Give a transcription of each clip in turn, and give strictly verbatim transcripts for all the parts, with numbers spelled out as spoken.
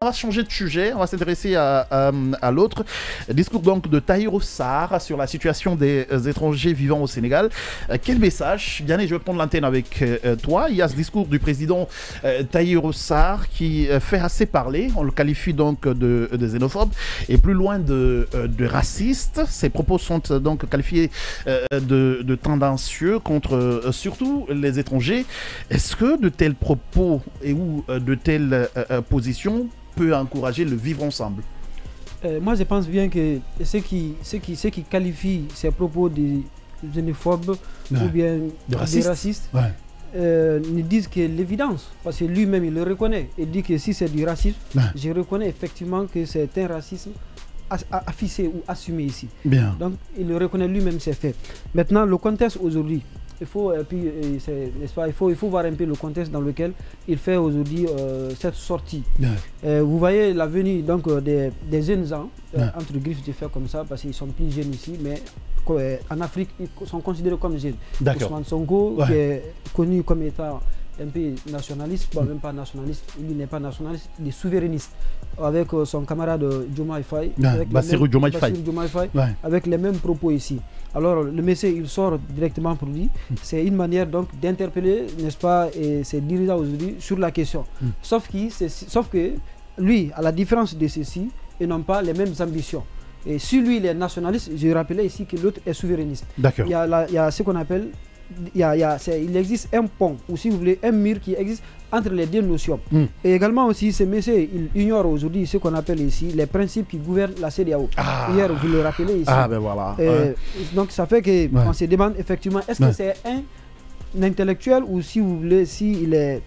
On va changer de sujet, on va s'intéresser à, à, à l'autre. Discours donc de Tahirou Sarr sur la situation des euh, étrangers vivant au Sénégal. Euh, quel message? Yanné, je vais prendre l'antenne avec euh, toi. Il y a ce discours du président euh, Tahirou Sarr qui euh, fait assez parler. On le qualifie donc de, de xénophobe et plus loin de, euh, de raciste. Ses propos sont euh, donc qualifiés euh, de, de tendancieux contre euh, surtout les étrangers. Est-ce que de tels propos et ou euh, de telles euh, euh, positions peut encourager le vivre ensemble? euh, Moi, je pense bien que ceux qui, ceux qui, ceux qui qualifient ces propos de xénophobes ouais. ou bien de racistes, racistes ouais. euh, ne disent que l'évidence. Parce que lui-même, il le reconnaît. Il dit que si c'est du racisme, ouais. je reconnais effectivement que c'est un racisme affiché ou assumé ici. Bien. Donc, il le reconnaît lui-même, c'est fait. Maintenant, le contexte aujourd'hui, il faut, et puis, n'est-ce pas, il faut, il faut voir un peu le contexte dans lequel il fait aujourd'hui euh, cette sortie. Ouais. Euh, vous voyez la venue donc, euh, des, des jeunes gens, ouais. euh, entre griffes de fer comme ça, parce qu'ils sont plus jeunes ici, mais euh, en Afrique, ils sont considérés comme jeunes. Ousmane Sonko, ouais. qui est connu comme étant un peu nationaliste, bon, mmh. même pas nationaliste, il n'est pas nationaliste, il est souverainiste, avec euh, son camarade Diomaye Faye, ouais. avec, Bassirou Diomaye Faye. Ouais. avec les mêmes propos ici. Alors le message il sort directement pour lui, mmh. c'est une manière donc d'interpeller, n'est-ce pas, et ses dirigeants aujourd'hui sur la question. Mmh. Sauf, qui, sauf que lui, à la différence de ceux-ci, ils n'ont pas les mêmes ambitions. Et si lui il est nationaliste, je rappelais ici que l'autre est souverainiste. D'accord. Il y a, la, il y a ce qu'on appelle Il, y a, il, y a, il existe un pont, ou si vous voulez, un mur qui existe entre les deux notions. Mm. Et également aussi, ces messieurs, ils ignorent aujourd'hui ce qu'on appelle ici les principes qui gouvernent la C E D E A O. Ah. Hier, vous le rappelez ici. Ah, ben voilà. Et ouais. Donc, ça fait qu'on ouais. se demande effectivement, est-ce ouais. que c'est un, un intellectuel ou si vous voulez, s'il il est...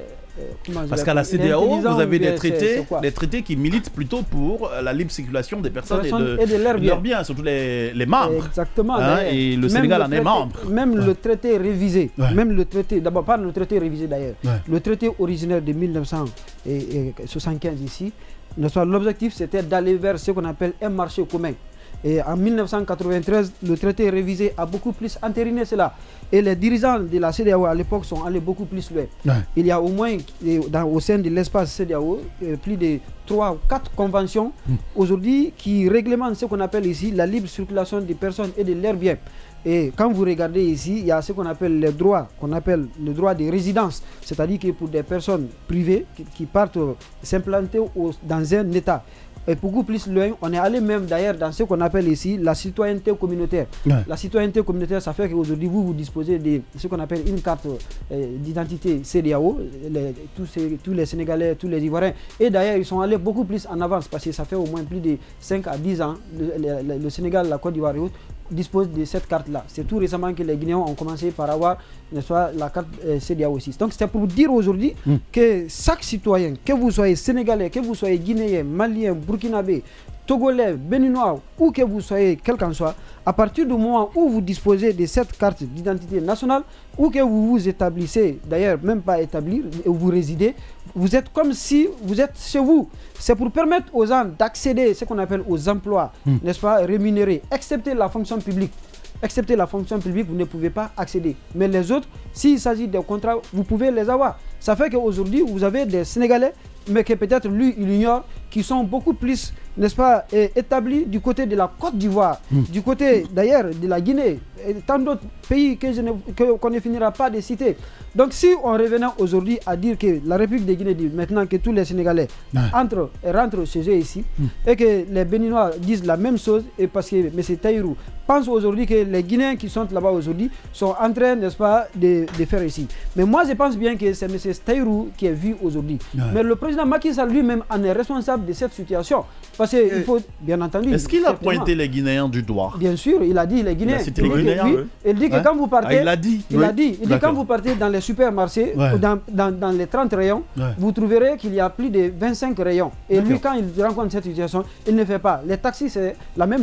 Parce qu'à la C E D E A O, vous avez des traités, des traités qui militent plutôt pour la libre circulation des personnes et de, et de leurs biens, biens, surtout les, les membres. Exactement. Hein, et le Sénégal le en traité, est membre. Même ouais. le traité révisé, ouais. même le traité, d'abord pas le traité révisé d'ailleurs, ouais. le traité originaire de mille neuf cent soixante-quinze ici, l'objectif c'était d'aller vers ce qu'on appelle un marché commun. Et en mille neuf cent quatre-vingt-treize, le traité révisé a beaucoup plus entériné cela. Et les dirigeants de la C E D E A O à l'époque sont allés beaucoup plus loin. Ouais. Il y a au moins, dans, au sein de l'espace C E D E A O, plus de trois ou quatre conventions mm. aujourd'hui qui réglementent ce qu'on appelle ici la libre circulation des personnes et de leurs biens. Et quand vous regardez ici, il y a ce qu'on appelle les droits, qu'on appelle le droit de résidence. C'est-à-dire que pour des personnes privées qui, qui partent s'implanter dans un État, et beaucoup plus loin, on est allé même d'ailleurs dans ce qu'on appelle ici la citoyenneté communautaire. Ouais. La citoyenneté communautaire, ça fait qu'aujourd'hui, vous, vous disposez de ce qu'on appelle une carte euh, d'identité C E D E A O, les, tous, ces, tous les Sénégalais, tous les Ivoiriens. Et d'ailleurs, ils sont allés beaucoup plus en avance parce que ça fait au moins plus de cinq à dix ans, le, le, le Sénégal, la Côte d'Ivoire et autres, dispose de cette carte-là. C'est tout récemment que les Guinéens ont commencé par avoir pas, la carte euh, C E D E A O aussi. Donc c'est pour dire aujourd'hui mm. que chaque citoyen, que vous soyez sénégalais, que vous soyez guinéen, malien, burkinabé, togolais, béninois, ou que vous soyez quel qu'en soit, à partir du moment où vous disposez de cette carte d'identité nationale, ou que vous vous établissez, d'ailleurs même pas établir, où vous résidez, vous êtes comme si vous êtes chez vous. C'est pour permettre aux gens d'accéder à ce qu'on appelle aux emplois, mm. n'est-ce pas, rémunérés, excepté la fonction publique. Excepté la fonction publique, vous ne pouvez pas accéder. Mais les autres, s'il s'agit de contrats, vous pouvez les avoir. Ça fait qu'aujourd'hui, vous avez des Sénégalais, mais que peut-être lui, il ignore, qui sont beaucoup plus, n'est-ce pas, établis du côté de la Côte d'Ivoire, mmh. du côté d'ailleurs de la Guinée, et tant d'autres pays que je ne, que, qu'on ne finira pas de citer. Donc si on revenait aujourd'hui à dire que la République de Guinée dit maintenant que tous les Sénégalais ouais. entrent et rentrent chez eux ici, mmh. et que les Béninois disent la même chose, et parce que M. Tahirou pense aujourd'hui que les Guinéens qui sont là-bas aujourd'hui sont en train, n'est-ce pas, de, de faire ici. Mais moi je pense bien que c'est M. Tahirou qui est vu aujourd'hui. Ouais. Mais le président Macky Sall lui-même en est responsable de cette situation. Parce qu'il faut, bien entendu... Est-ce qu'il a pointé les Guinéens du doigt? Bien sûr, il a dit les Guinéens. Il, il, Guinéens, oui. il dit que hein? quand vous partez... Ah, il a dit. Il oui. a dit. Il dit quand vous partez dans les supermarchés, ouais. ou dans, dans, dans les trente rayons, ouais. vous trouverez qu'il y a plus de vingt-cinq rayons. Et lui, quand il rencontre cette situation, il ne fait pas. Les taxis, c'est la même chose.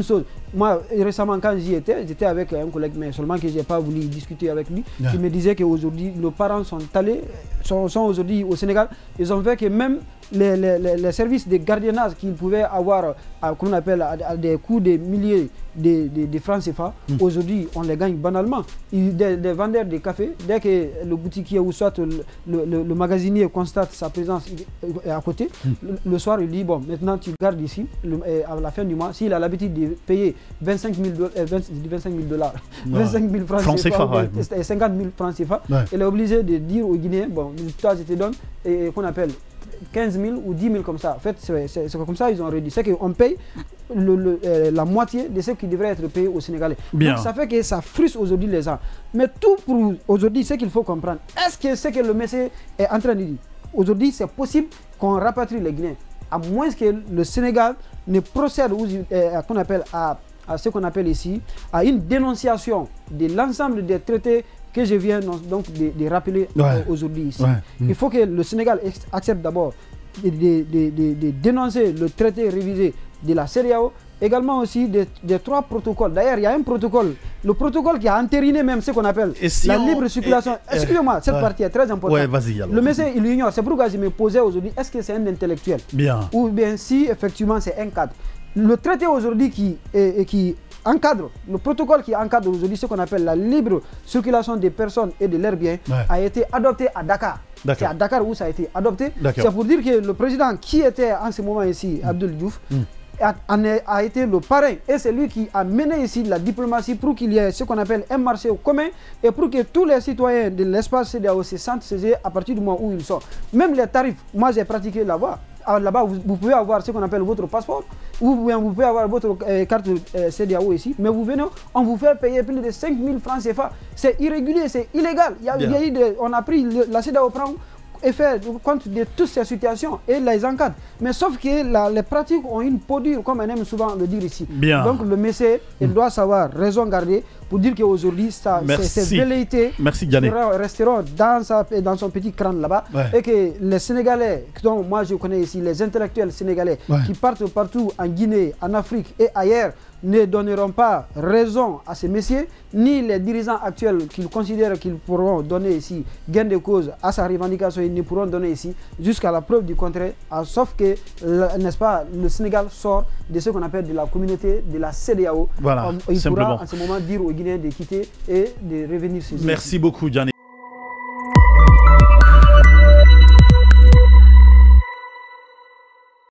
moi, récemment, quand j'y étais, j'étais avec un collègue, mais seulement que je n'ai pas voulu discuter avec lui. Yeah. Il me disait qu'aujourd'hui, nos parents sont allés, sont, sont aujourd'hui au Sénégal. Ils ont fait que même les, les, les, les services de gardiennage qu'ils pouvaient avoir, à, comme on appelle, à, à des coûts de milliers de, de, de francs C F A, mm. aujourd'hui, on les gagne banalement. Ils, des, des vendeurs de café, dès que le boutiquier ou soit le, le, le, le magasinier constate sa présence à côté, mm. le, le soir, il dit, bon, maintenant tu gardes ici, le, à la fin du mois, s'il a l'habitude de payer vingt-cinq mille dollars, vingt-cinq mille francs C F A, ouais. cinquante mille francs C F A, ouais. Il est obligé de dire aux Guinéens, bon, toi je te donne, et qu'on appelle quinze mille ou dix mille comme ça. En fait, c'est comme ça ils ont réduit. C'est qu'on paye le, le, euh, la moitié de ce qui devrait être payé aux Sénégalais. Bien. Donc ça fait que ça frustre aujourd'hui les gens. Mais tout pour aujourd'hui, ce qu'il faut comprendre, est-ce que ce que le monsieur est en train de dire, aujourd'hui c'est possible qu'on rapatrie les Guinéens, à moins que le Sénégal ne procède euh, qu'on appelle à, à ce qu'on appelle ici, à une dénonciation de l'ensemble des traités que je viens donc de, de rappeler ouais. aujourd'hui ici. Ouais. Il faut que le Sénégal accepte d'abord de, de, de, de, de dénoncer le traité révisé de la C E D E A O, également aussi des, des trois protocoles. D'ailleurs, il y a un protocole, le protocole qui a entériné même ce qu'on appelle si la on... libre circulation. Excusez-moi, cette ouais. partie est très importante. Ouais, le monsieur, il l'ignore. C'est pourquoi je me posais aujourd'hui, est-ce que c'est un intellectuel? Bien. Ou bien si, effectivement, c'est un cadre. Le traité aujourd'hui qui, qui encadre, le protocole qui encadre aujourd'hui ce qu'on appelle la libre circulation des personnes et de leurs biens ouais. a été adopté à Dakar. C'est à Dakar où ça a été adopté. C'est pour dire que le président qui était en ce moment ici, mm. Abdoul Diouf, mm. a, a été le parrain et c'est lui qui a mené ici la diplomatie pour qu'il y ait ce qu'on appelle un marché commun et pour que tous les citoyens de l'espace C E D E A O se sentent saisis à partir du moment où ils sont. Même les tarifs, moi j'ai pratiqué là-bas. Là-bas, vous, vous pouvez avoir ce qu'on appelle votre passeport, ou vous, vous pouvez avoir votre euh, carte euh, C E D E A O ici, mais vous venez, on vous fait payer plus de cinq mille francs C F A. C'est irrégulier, c'est illégal. Il y a, il y a eu de, on a pris, le, la C E D E A O prend effet compte de toutes ces situations et les encadre. Mais sauf que la, les pratiques ont une peau dure, comme on aime souvent le dire ici. Bien. Donc le monsieur, il doit savoir raison garder pour dire qu'aujourd'hui, ces velléités resteront dans, sa, dans son petit crâne là-bas. Ouais. Et que les Sénégalais, dont moi je connais ici, les intellectuels sénégalais ouais. qui partent partout en Guinée, en Afrique et ailleurs, ne donneront pas raison à ces messieurs, ni les dirigeants actuels qu'ils considèrent qu'ils pourront donner ici gain de cause à sa revendication, ils ne pourront donner ici jusqu'à la preuve du contraire, sauf que, n'est-ce pas, le Sénégal sort de ce qu'on appelle de la communauté de la C E D E A O. Voilà, il pourra en ce moment dire aux Guinéens de quitter et de revenir sur eux. Merci beaucoup, Diané.